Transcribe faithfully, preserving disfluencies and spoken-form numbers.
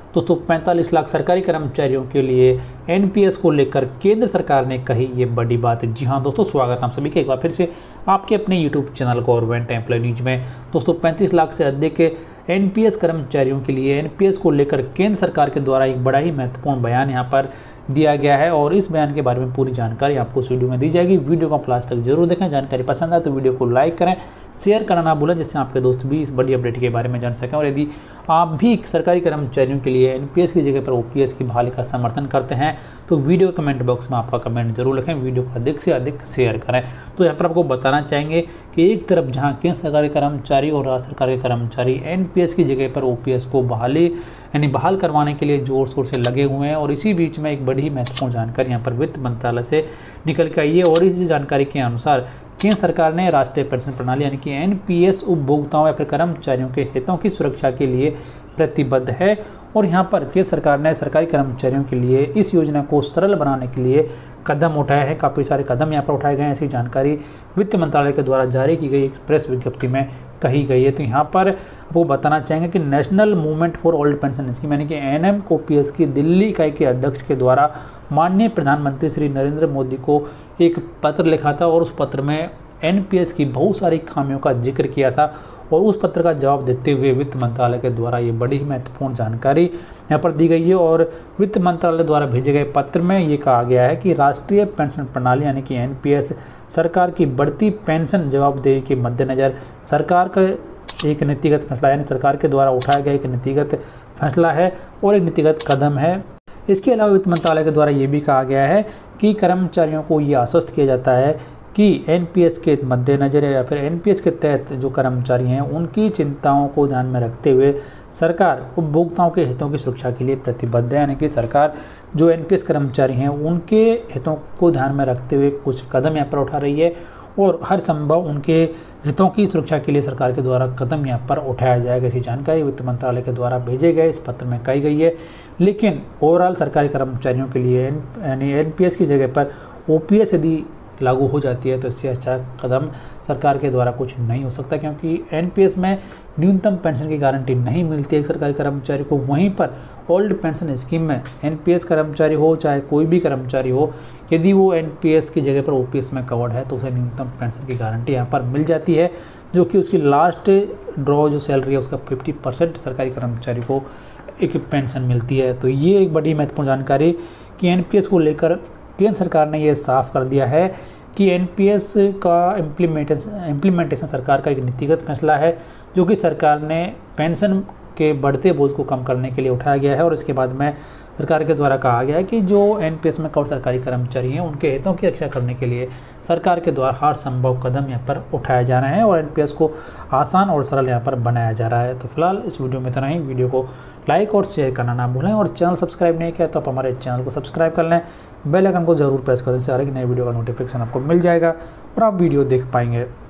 दोस्तों पैंतालीस लाख सरकारी कर्मचारियों के लिए एनपीएस को लेकर केंद्र सरकार ने कही ये बड़ी बात। जी हाँ दोस्तों, स्वागत आप सभी का एक बार फिर से आपके अपने YouTube channel government employ news में। दोस्तों पैंतीस लाख से अधिक एनपीएस कर्मचारियों के लिए एनपीएस को लेकर केंद्र सरकार के द्वारा एक बड़ा ही महत्वपूर्ण बयान यहाँ पर दिया गया है और इस बयान के बारे में पूरी जानकारी आपको इस वीडियो में दी जाएगी। वीडियो को लास्ट तक जरूर देखें। जानकारी पसंद आए तो वीडियो को लाइक करें, शेयर करना ना भूलें, जिससे आपके दोस्त भी इस बड़ी अपडेट के बारे में जान सकें। और यदि आप भी सरकारी कर्मचारियों के लिए एनपीएस की जगह पर ओपीएस की बहाली का समर्थन करते हैं तो वीडियो कमेंट बॉक्स में आपका कमेंट जरूर लिखें। वीडियो को अधिक से अधिक शेयर करें। तो यहाँ पर आपको बताना चाहेंगे कि एक तरफ जहाँ केंद्र सरकारी कर्मचारी और राज्य सरकार के कर्मचारी एनपीएस की जगह पर ओपीएस को बहाली यानी बहाल करवाने के लिए जोर शोर से लगे हुए हैं और इसी बीच में एक बड़ी महत्वपूर्ण जानकारी यहाँ पर वित्त मंत्रालय से निकल के आई है। और इस जानकारी के अनुसार केंद्र सरकार ने राष्ट्रीय पेंशन प्रणाली यानी कि एनपीएस उपभोक्ताओं या फिर कर्मचारियों के हितों की सुरक्षा के लिए प्रतिबद्ध है। और यहाँ पर केंद्र सरकार ने सरकारी कर्मचारियों के लिए इस योजना को सरल बनाने के लिए कदम उठाए हैं। काफ़ी सारे कदम यहाँ पर उठाए गए हैं। ऐसी जानकारी वित्त मंत्रालय के द्वारा जारी की गई एक प्रेस विज्ञप्ति में कही गई है। तो यहाँ पर वो बताना चाहेंगे कि national movement for old pension scheme यानी कि एनएमओपीएस की दिल्ली इकाई के अध्यक्ष के द्वारा माननीय प्रधानमंत्री श्री नरेंद्र मोदी को एक पत्र लिखा था और उस पत्र में एनपीएस की बहुत सारी खामियों का जिक्र किया था। और उस पत्र का जवाब देते हुए वित्त मंत्रालय के द्वारा ये बड़ी महत्वपूर्ण जानकारी यहाँ पर दी गई है। और वित्त मंत्रालय द्वारा भेजे गए पत्र में ये कहा गया है कि राष्ट्रीय पेंशन प्रणाली यानी कि एनपीएस सरकार की बढ़ती पेंशन जवाबदेही के मद्देनज़र सरकार का एक नीतिगत फैसला यानी सरकार के द्वारा उठाया गया एक नीतिगत फैसला है और एक नीतिगत कदम है। इसके अलावा वित्त मंत्रालय के द्वारा ये भी कहा गया है कि कर्मचारियों को ये आश्वस्त किया जाता है कि एनपीएस के मद्देनज़र या फिर एनपीएस के तहत जो कर्मचारी हैं उनकी चिंताओं को ध्यान में रखते हुए सरकार उपभोक्ताओं के हितों की सुरक्षा के लिए प्रतिबद्ध है। यानी कि सरकार जो एनपीएस कर्मचारी हैं उनके हितों को ध्यान में रखते हुए कुछ कदम यहाँ पर उठा रही है और हर संभव उनके हितों की सुरक्षा के लिए सरकार के द्वारा कदम यहाँ पर उठाया जाएगा। ऐसी जानकारी वित्त मंत्रालय के द्वारा भेजे गए इस पत्र में कही गई है। लेकिन ओवरऑल सरकारी कर्मचारियों के लिए यानी एनपीएस की जगह पर ओपीएस यदि लागू हो जाती है तो इससे अच्छा कदम सरकार के द्वारा कुछ नहीं हो सकता, क्योंकि एनपीएस में न्यूनतम पेंशन की गारंटी नहीं मिलती है सरकारी कर्मचारी को। वहीं पर ओल्ड पेंशन स्कीम में एनपीएस कर्मचारी हो चाहे कोई भी कर्मचारी हो, यदि वो एनपीएस की जगह पर ओपीएस में कवर्ड है तो उसे न्यूनतम पेंशन की गारंटी यहाँ पर मिल जाती है, जो कि उसकी लास्ट ड्रॉ जो सैलरी है उसका फिफ्टी परसेंट सरकारी कर्मचारी को एक पेंशन मिलती है। तो ये एक बड़ी महत्वपूर्ण जानकारी कि एनपीएस को लेकर केंद्र सरकार ने यह साफ कर दिया है कि एनपीएस का इम्प्लीमेंटेशन इम्प्लीमेंटेशन सरकार का एक नीतिगत फैसला है, जो कि सरकार ने पेंशन के बढ़ते बोझ को कम करने के लिए उठाया गया है। और इसके बाद में सरकार के द्वारा कहा गया है कि जो एनपीएस में कवर सरकारी कर्मचारी हैं उनके हितों की रक्षा करने के लिए सरकार के द्वारा हर संभव कदम यहाँ पर उठाए जा रहे हैं और एनपीएस को आसान और सरल यहाँ पर बनाया जा रहा है। तो फिलहाल इस वीडियो में इतना ही। वीडियो को लाइक और शेयर करना ना भूलें और चैनल सब्सक्राइब नहीं किया तो आप हमारे चैनल को सब्सक्राइब कर लें, बेल आइकन को जरूर प्रेस करें, इससे हर एक नए वीडियो का नोटिफिकेशन आपको मिल जाएगा और आप वीडियो देख पाएंगे।